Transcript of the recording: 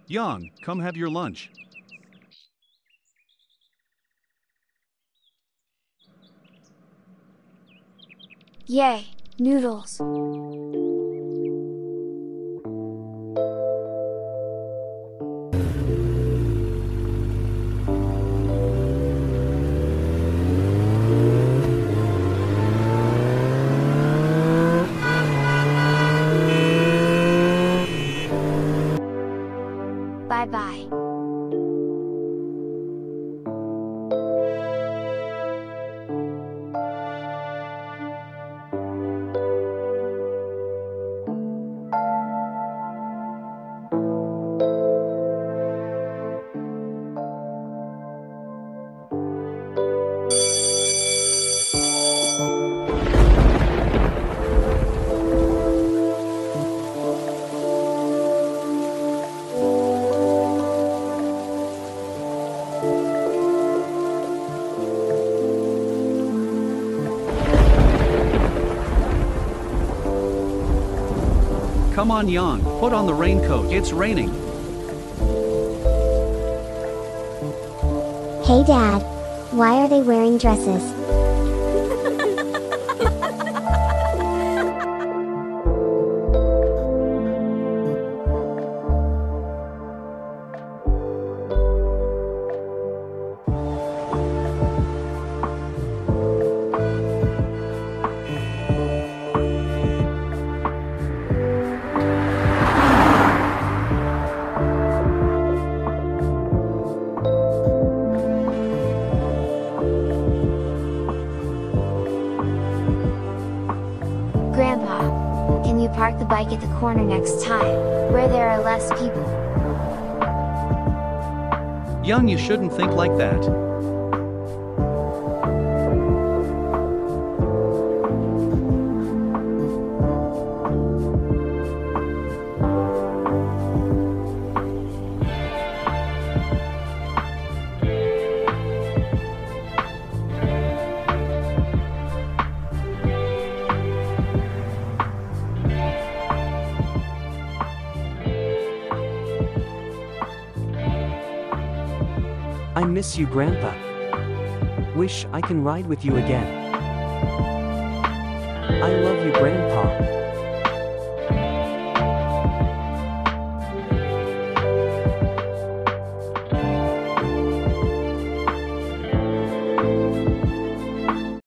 Yang, come have your lunch. Yay, noodles. Bye-bye. Come on, Yang, put on the raincoat. It's raining. Hey Dad. Why are they wearing dresses? Grandpa, can you park the bike at the corner next time, where there are less people? Yang, you shouldn't think like that. I miss you, Grandpa. Wish I can ride with you again. I love you, Grandpa.